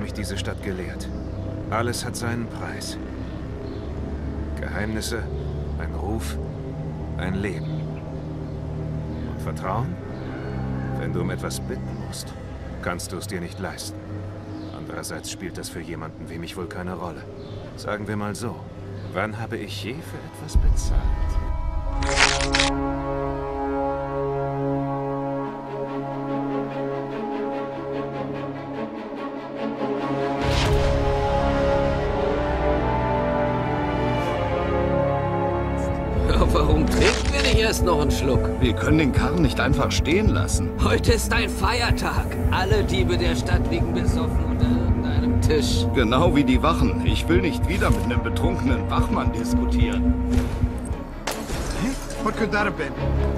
mich diese Stadt gelehrt. Alles hat seinen Preis. Geheimnisse, ein Ruf, ein Leben. Und Vertrauen? Wenn du um etwas bitten musst, kannst du es dir nicht leisten. Andererseits spielt das für jemanden wie mich wohl keine Rolle. Sagen wir mal so, wann habe ich je für etwas bezahlt? Warum trinken wir nicht erst noch einen Schluck? Wir können den Karren nicht einfach stehen lassen. Heute ist ein Feiertag. Alle Diebe der Stadt liegen besoffen unter irgendeinem Tisch. Genau wie die Wachen. Ich will nicht wieder mit einem betrunkenen Wachmann diskutieren. What could that have been?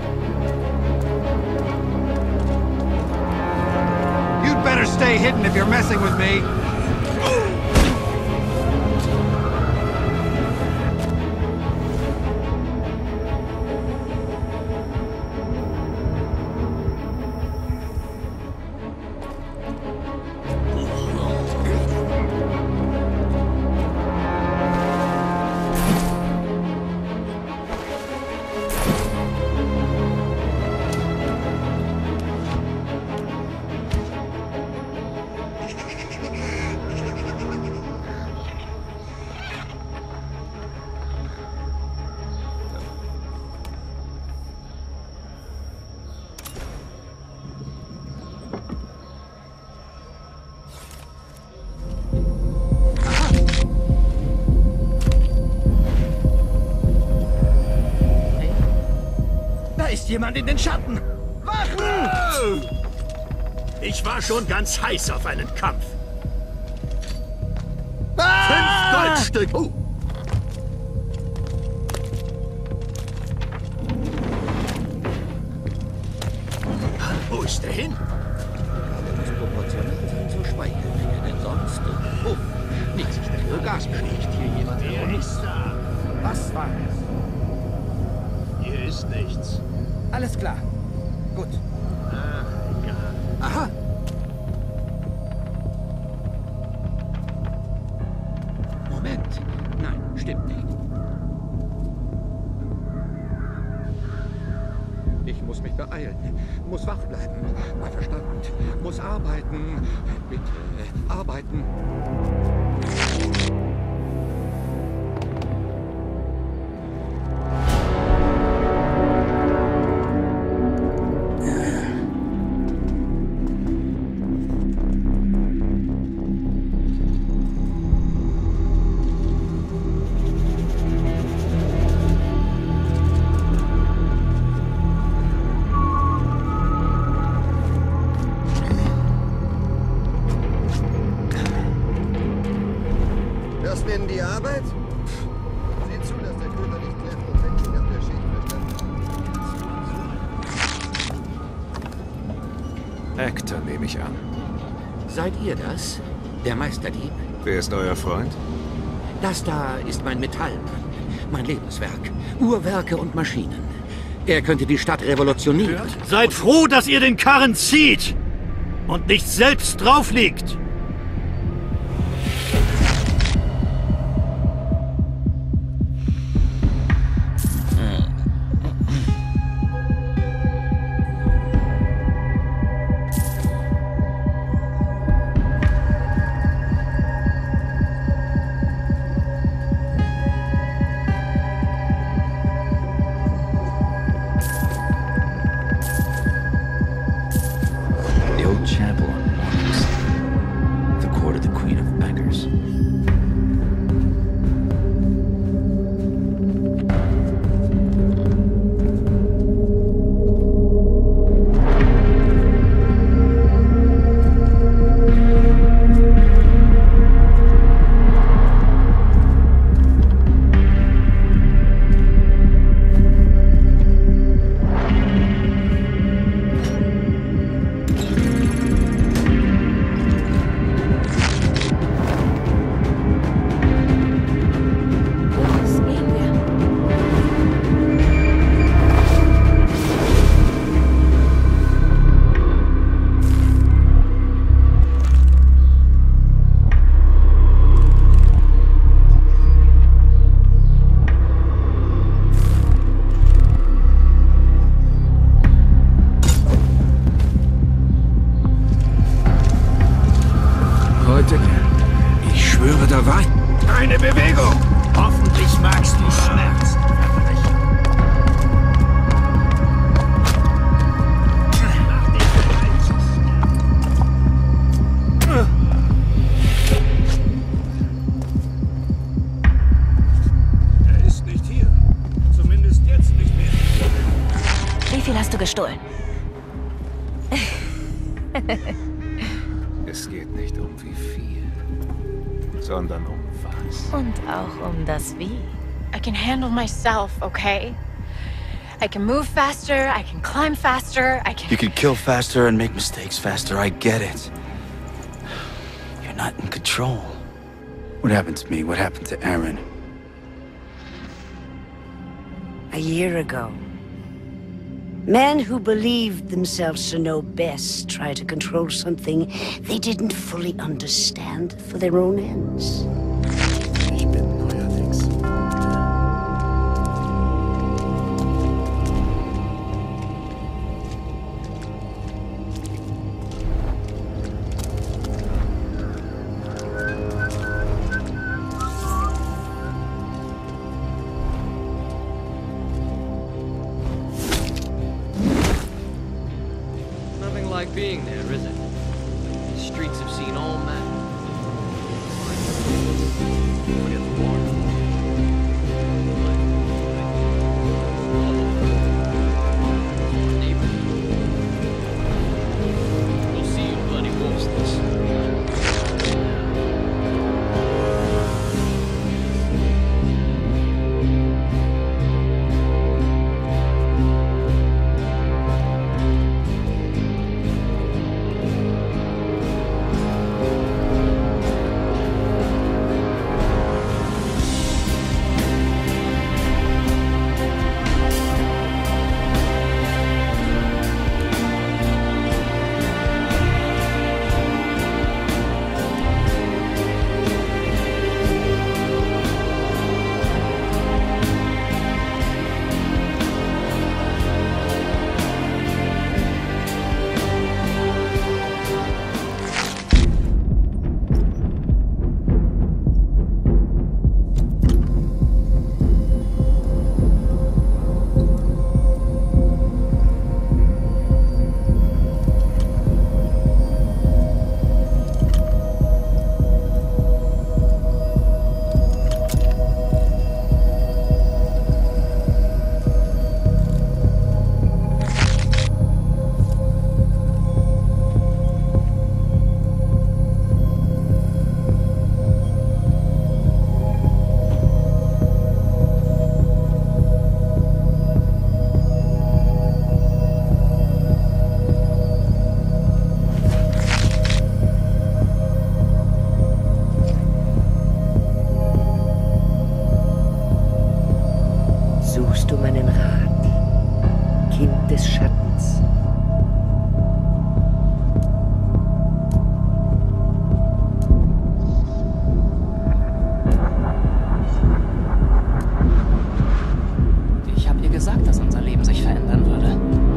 You'd better stay hidden if you're messing with me. Jemand in den Schatten! Wachen! Ich war schon ganz heiß auf einen Kampf. 5 Goldstück! Oh. Wo ist der hin? Das proportional sein, so schweigen wir, denn sonst... Oh, nichts ist der Gas. Schlägt hier jemand herum? Wer ist da? Was war es? Hier ist nichts. Alles klar. Gut. Ah, egal. Aha. Moment. Nein, stimmt nicht. Ich muss mich beeilen. Muss wach bleiben. Bei Verstand. Muss arbeiten. Bitte, arbeiten. Das nennen die Arbeit? Seht zu, dass der Köder nicht klemmt und wenn Sie nach der Schicht verstanden. Hector, nehme ich an. Seid ihr das? Der Meisterdieb? Wer ist euer Freund? Das da ist mein Metallmann. Mein Lebenswerk. Uhrwerke und Maschinen. Er könnte die Stadt revolutionieren. Seid froh, dass ihr den Karren zieht und nicht selbst drauf liegt. The old chapel on Mornings. hast du gestohlen? Es geht nicht um wie viel, sondern um was. Und auch um das Wie. I can handle myself, okay? I can move faster, I can climb faster, I can... You can kill faster and make mistakes faster, I get it. You're not in control. What happened to me? What happened to Aaron? A year ago, men who believed themselves to know best tried to control something they didn't fully understand for their own ends. Ich bin neuerdings. Nothing like being there, is it? These streets have seen all manner. Look at the water. We'll see you bloody wolves. Suchst du meinen Rat, Kind des Schattens? Ich habe ihr gesagt, dass unser Leben sich verändern würde.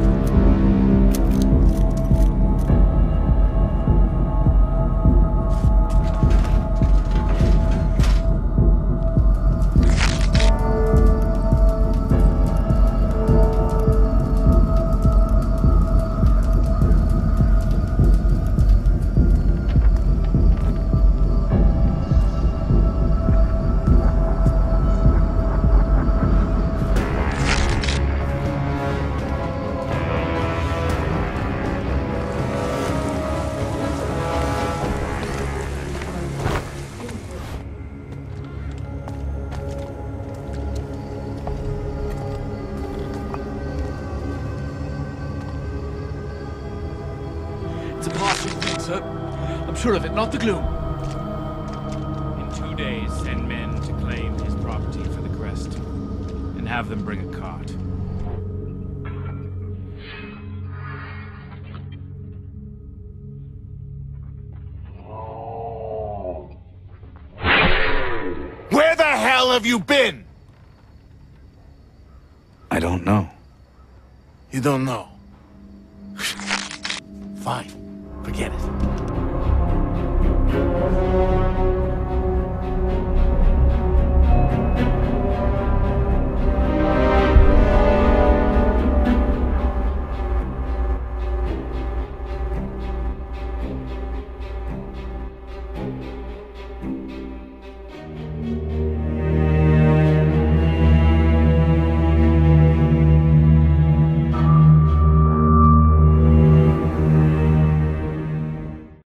It's a passing thing, sir. I'm sure of it, not the gloom. In 2 days, send men to claim his property for the crest, and have them bring a cart. Where the hell have you been? I don't know. You don't know. Fine. Forget it.